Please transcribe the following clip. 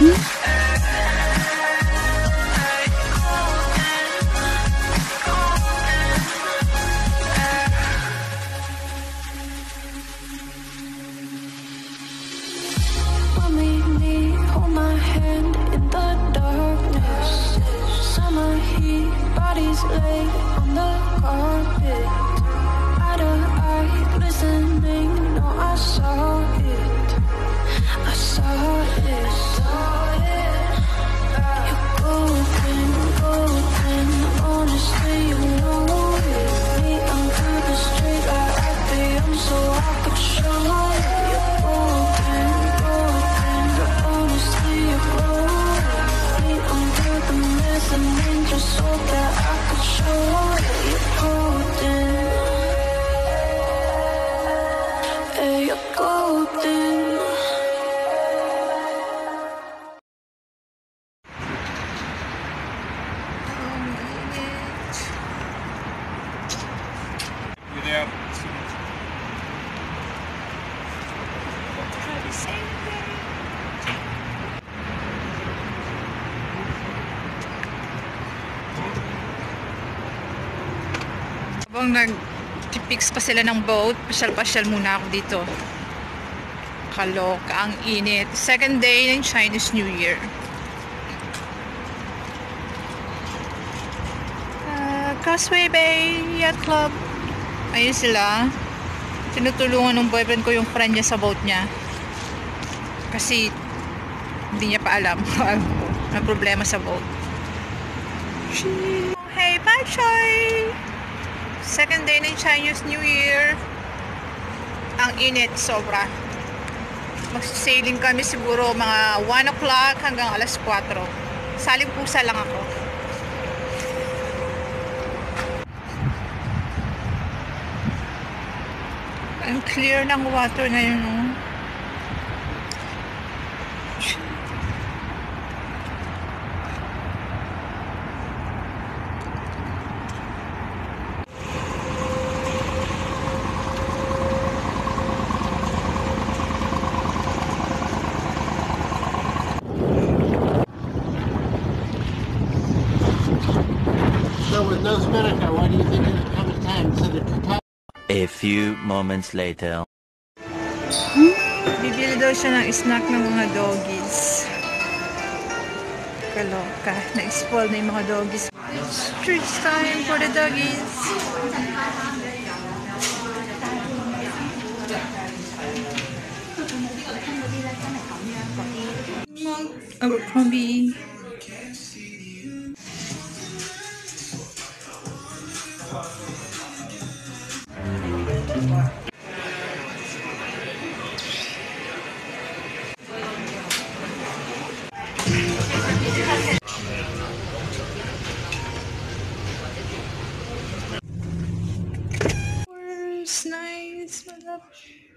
Bodies lay on the carpet, eye to eye, glistening. No, I saw it, I saw it. You're golden, golden. Honestly, you know it. Me under the street light, I'd be on so I could show it. You're golden, golden. Honestly, you're golden. Me under the mezzanine, just so that I could show it. You're golden. Hey, you're golden. You there? Habang nag-fix pa sila ng boat, pasyal-pasyal muna ako dito. Kaloka, ang init. Second day ng Chinese New Year. Causeway Bay Yacht Club. Ayun sila. Tinutulungan ng boyfriend ko yung friend niya sa boat niya. Kasi hindi niya pa alam na problema sa boat. Hey, bye, Choy! Second day ng Chinese New Year. Ang init, sobra. Magsisailing kami siguro mga 1 o'clock hanggang alas 4. Saling pusa lang ako. Ang clear ng water ngayon, no? So with no spinnaker, why do you think it's coming time to the top? A few moments later. Bibili daw siya ng snack ng mga doggies. Kaloka. Na-spoil na yung mga doggies. Treats time for the doggies. Abercrombie. Nice, my love.